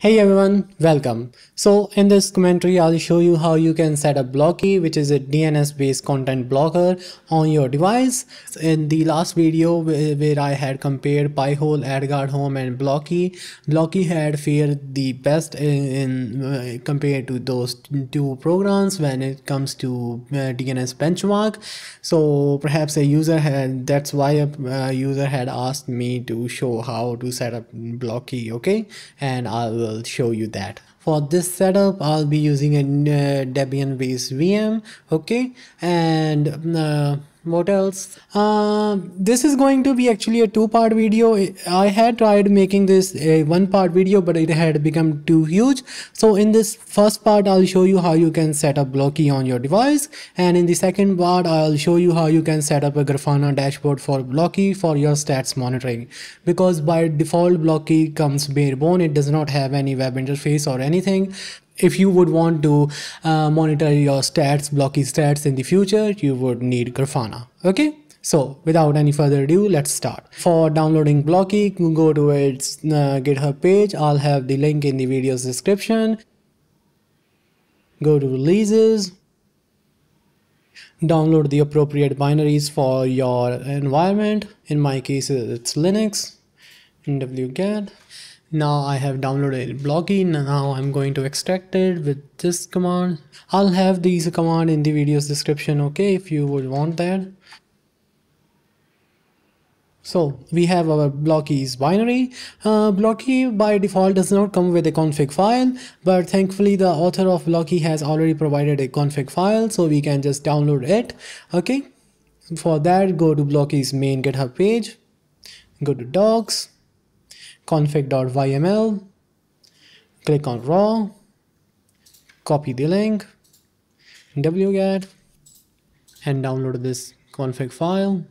Hey everyone, welcome. So in this commentary, I'll show you how you can set up Blocky, which is a DNS based content blocker on your device. In the last video where I had compared Pi-hole, AdGuard Home and Blocky, Blocky had fared the best in compared to those two programs when it comes to DNS benchmark. So perhaps a user had, that's why a user had asked me to show how to set up Blocky, okay? And I will show you that. For this setup, I'll be using a Debian based VM, okay? And what else? This is going to be actually a two-part video. I had tried making this a one-part video, but it had become too huge. So in this first part, I'll show you how you can set up Blocky on your device. And in the second part, I'll show you how you can set up a Grafana dashboard for Blocky for your stats monitoring. Because by default, Blocky comes bare bone. It does not have any web interface or anything. If you would want to monitor your stats, Blocky stats in the future, you would need Grafana. Okay, so without any further ado, let's start. For downloading Blocky, go to its GitHub page. I'll have the link in the video's description. Go to releases. Download the appropriate binaries for your environment. In my case, it's Linux. wget. Now I have downloaded Blocky. Now I'm going to extract it with this command. I'll have these command in the video's description, okay, if you would want that. So we have our Blocky's binary. Blocky by default does not come with a config file, but thankfully the author of Blocky has already provided a config file, so we can just download it, okay. For that, go to Blocky's main GitHub page, go to docs, config.yml, click on raw, copy the link, wget, and download this config file.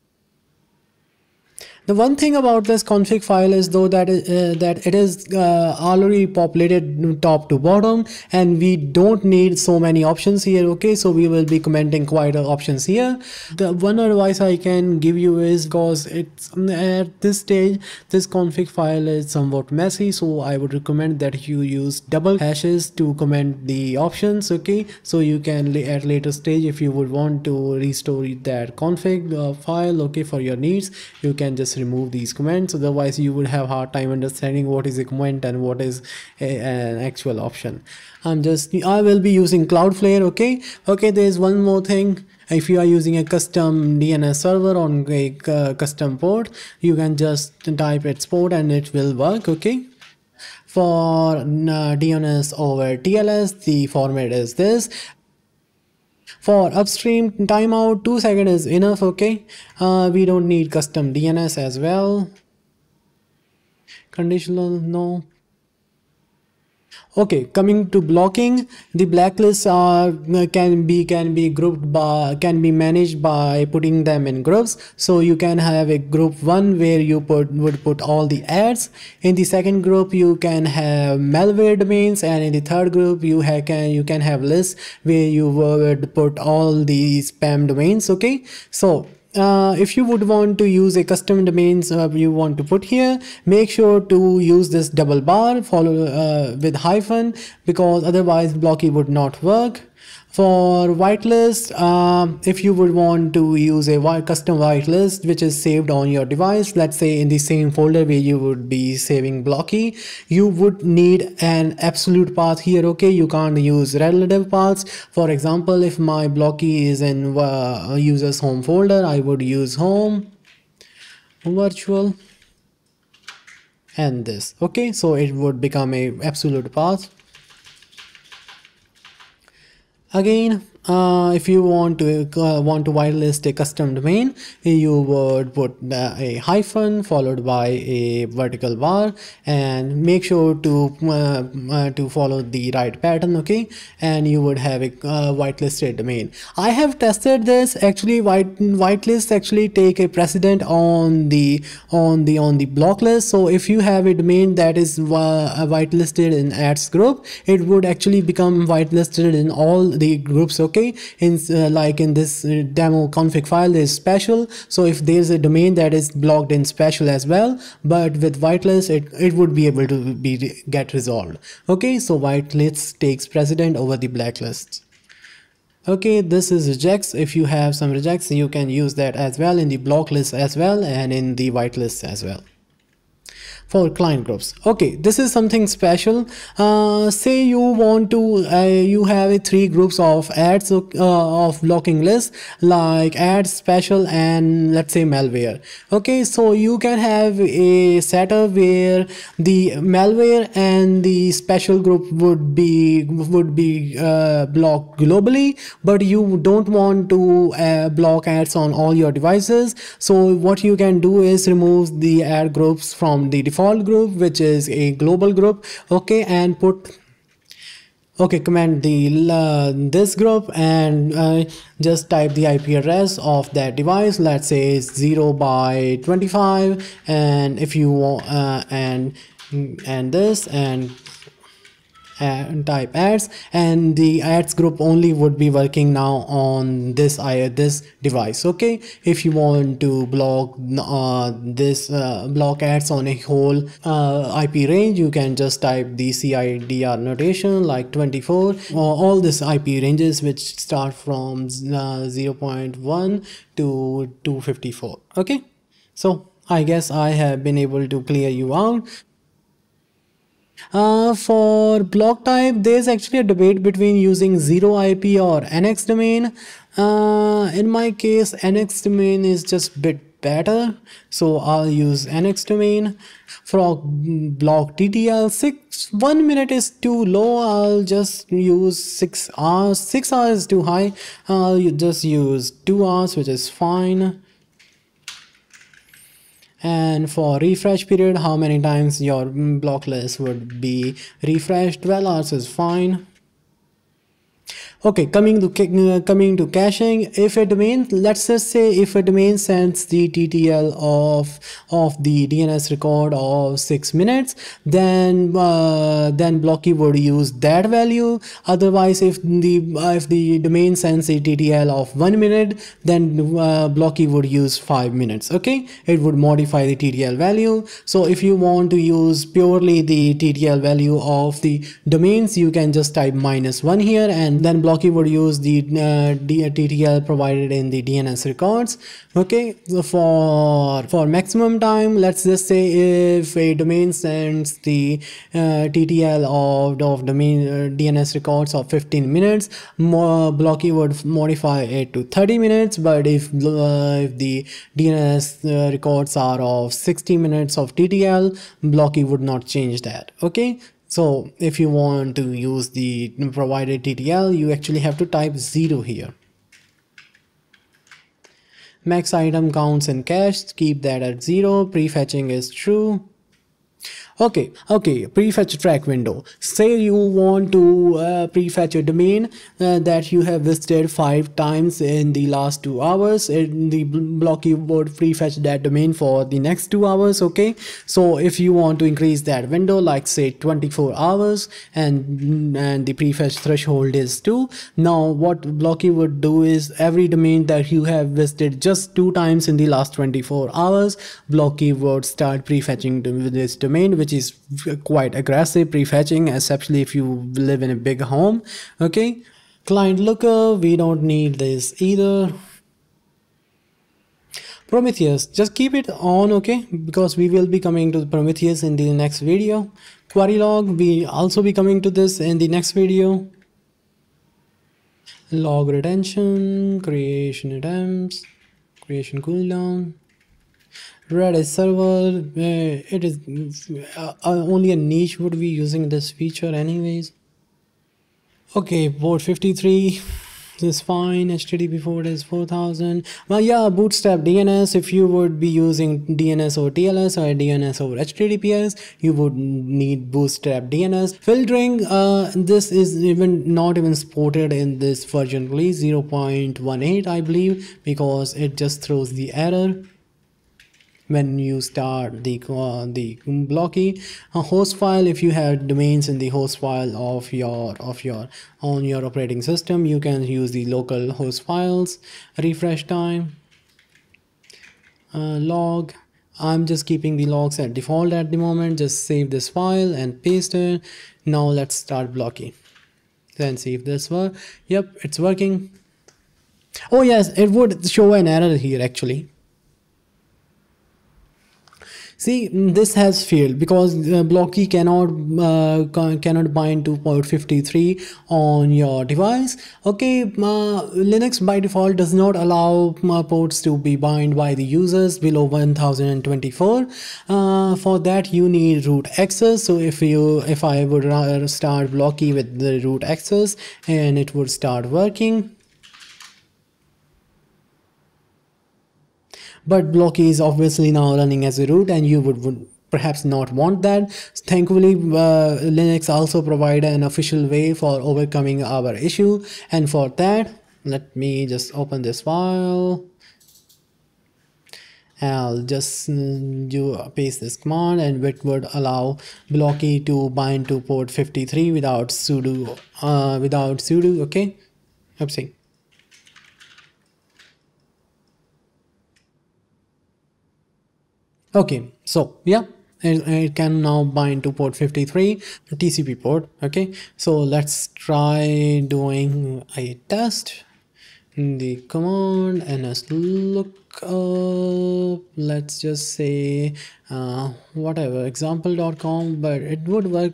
The one thing about this config file is though that it is already populated top to bottom, and we don't need so many options here, okay, so we will be commenting quite options here. The one advice I can give you is, because it's at this stage this config file is somewhat messy, so I would recommend that you use double hashes to comment the options, okay, so you can at later stage, if you would want to restore that config file, okay, for your needs, you can just remove these comments. Otherwise you would have hard time understanding what is a comment and what is an actual option. I will be using Cloudflare, okay. There's one more thing. If you are using a custom DNS server on a custom port, you can just type its port and it will work, okay. For DNS over TLS, the format is this. For upstream timeout, 2 seconds is enough, okay. We don't need custom DNS as well. Conditional, no. Okay, coming to blocking, the blacklists can be grouped by, can be managed by putting them in groups. So you can have a group 1 where you would put all the ads. In the second group you can have malware domains, and in the third group you can have lists where you would put all the spam domains, okay. So if you would want to use a custom domains you want to put here, make sure to use this double bar follow with hyphen, because otherwise Blocky would not work. For whitelist, if you would want to use a custom whitelist which is saved on your device, let's say in the same folder where you would be saving Blocky, you would need an absolute path here, okay. You can't use relative paths. For example, if my Blocky is in users home folder, I would use home virtual and this, okay, so it would become a absolute path. Again, if you want to whitelist a custom domain, you would put a hyphen followed by a vertical bar, and make sure to follow the right pattern, okay, and you would have a whitelisted domain. I have tested this. Actually whitelists actually take a precedent on the block list. So if you have a domain that is whitelisted in ads group, it would actually become whitelisted in all the groups, okay. okay? Like in this demo config file, there's special. So if there's a domain that is blocked in special as well, but with whitelist, it would be able to get resolved. Okay, so whitelist takes precedent over the blacklist. Okay, this is regex. If you have some regex, you can use that as well in the block list as well, and in the whitelist as well. For client groups, okay, this is something special. Say you want to you have 3 groups of ads of blocking list, like ads, special, and let's say malware. Okay, so you can have a setup where the malware and the special group would be blocked globally, but you don't want to block ads on all your devices. So what you can do is remove the ad groups from the default group, which is a global group, okay, and put, okay, command the this group and just type the IP address of that device. Let's say 0/25, and if you want and this and type ads, and the ads group only would be working now on this device. Okay, if you want to block block ads on a whole IP range, you can just type the CIDR notation like 24, all this IP ranges which start from 0.1 to 254. Okay, so I guess I have been able to clear you out. For block type, there's actually a debate between using 0IP or NX domain. In my case, NX domain is just a bit better, so I'll use NX domain. For block TTL, 1 minute is too low. I'll just use 6 hours. 6 hours is too high. I'll just use 2 hours, which is fine. And for refresh period, how many times your block list would be refreshed? 12 hours is fine. Okay, coming to caching, if a domain, let's just say if a domain sends the TTL of the DNS record of 6 minutes, then Blocky would use that value. Otherwise, if the domain sends a TTL of 1 minute, then Blocky would use 5 minutes. Okay, it would modify the TTL value. So if you want to use purely the TTL value of the domains, you can just type -1 here, and then Blocky would use the TTL provided in the DNS records. Okay, so for maximum time, let's just say if a domain sends the TTL of domain DNS records of 15 minutes, Blocky would modify it to 30 minutes. But if the DNS records are of 60 minutes of TTL, Blocky would not change that. Okay, so if you want to use the provided TTL, you actually have to type 0 here. Max item counts and cache, keep that at 0. Prefetching is true. Okay, prefetch track window. Say you want to prefetch a domain that you have visited 5 times in the last 2 hours, and the Blocky would prefetch that domain for the next 2 hours. Okay, so if you want to increase that window, like say 24 hours, and the prefetch threshold is 2, now what Blocky would do is every domain that you have visited just 2 times in the last 24 hours, Blocky would start prefetching this domain, which is quite aggressive prefetching, especially if you live in a big home. Okay, client looker, we don't need this either. Prometheus, just keep it on, okay, because we will be coming to Prometheus in the next video. Query log, we also be coming to this in the next video. Log retention, creation attempts, creation cooldown. Redis server, it is only a niche would be using this feature anyways. Okay, port 53 is fine. HTTP port is 4000. Well, yeah, bootstrap DNS. If you would be using DNS over TLS or DNS over HTTPS, you would need bootstrap DNS. Filtering, this is not even supported in this version release 0.18, I believe, because it just throws the error. when you start the Blocky host file. If you have domains in the host file of your on your operating system, you can use the local host files. Refresh time, log. I'm just keeping the logs at default at the moment. Just save this file and paste it. Now let's start Blocky. Then see if this works. Yep, it's working. Oh yes, it would show an error here actually. See, this has failed because Blocky cannot bind to port 53 on your device. Okay, Linux by default does not allow ports to be bind by the users below 1024. For that you need root access. So if I would start Blocky with the root access, and it would start working. But Blocky is obviously now running as a root, and you would perhaps not want that. Thankfully, Linux also provide an official way for overcoming our issue, and for that, let me just open this file. I'll just paste this command, and it would allow Blocky to bind to port 53 without sudo. Okay, oopsie. Okay, so yeah, it can now bind to port 53 TCP port. Okay, so let's try doing a test. The command nslookup, let's just say whatever, example.com, but it would work.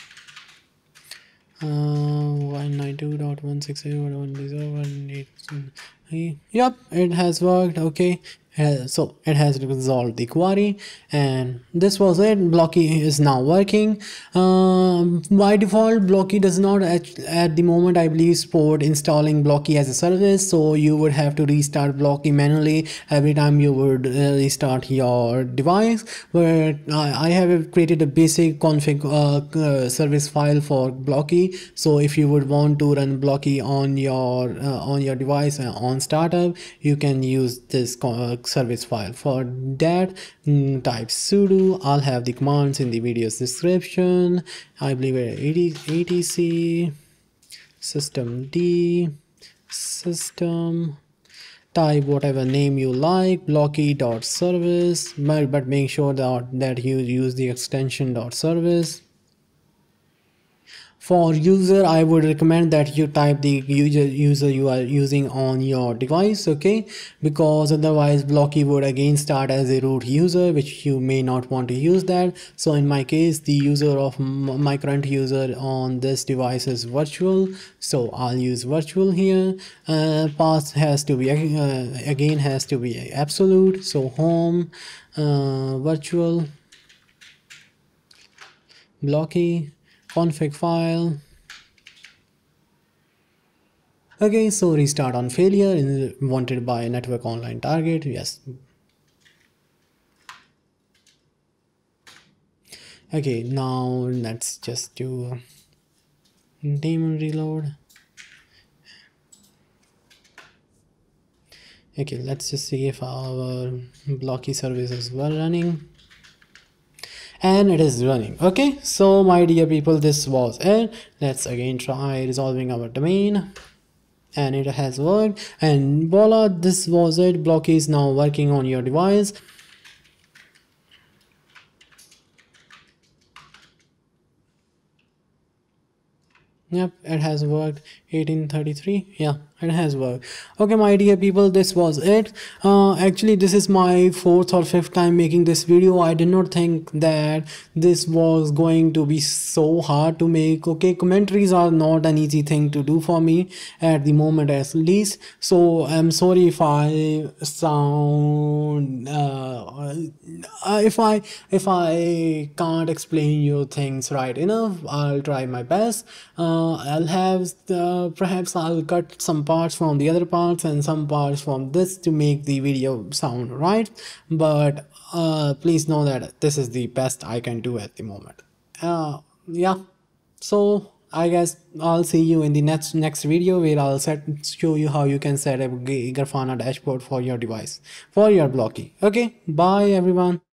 192.168.1.0.1. Yep, it has worked. Okay, so it has resolved the query, and this was it. Blocky is now working. By default, Blocky does not at the moment, I believe, support installing Blocky as a service, so you would have to restart Blocky manually every time you would restart your device. But I have created a basic config service file for Blocky, so if you would want to run Blocky on your device on startup, you can use this service file. For that, type sudo. I'll have the commands in the video's description. I believe etc system, type whatever name you like, blocky.service, but make sure that you use the extension .service. For user, I would recommend that you type the user you are using on your device, okay, because otherwise Blocky would again start as a root user, which you may not want to use that. So in my case, the user of my current user on this device is virtual, so I'll use virtual here. Path has to be again has to be absolute, so home virtual Blocky config file. Okay, so restart on failure is wanted by network online target. Yes. Okay, now let's just do daemon reload. Okay, let's just see if our Blocky services were running. And it is running. Okay, so my dear people, this was it. Let's again try resolving our domain, and it has worked, and voila, this was it. Blocky is now working on your device. Yep, it has worked. 1833. Yeah, it has worked. Okay, my dear people, this was it. Actually, this is my 4th or 5th time making this video. I did not think that this was going to be so hard to make. Okay, commentaries are not an easy thing to do for me at the moment, at least. So I'm sorry if I sound if I can't explain you things right enough. I'll try my best. I'll have perhaps I'll cut some parts from the other parts and some parts from this to make the video sound right, but please know that this is the best I can do at the moment. Yeah, so I guess I'll see you in the next video where I'll show you how you can set up Grafana dashboard for your device, for your Blocky. Okay, bye everyone.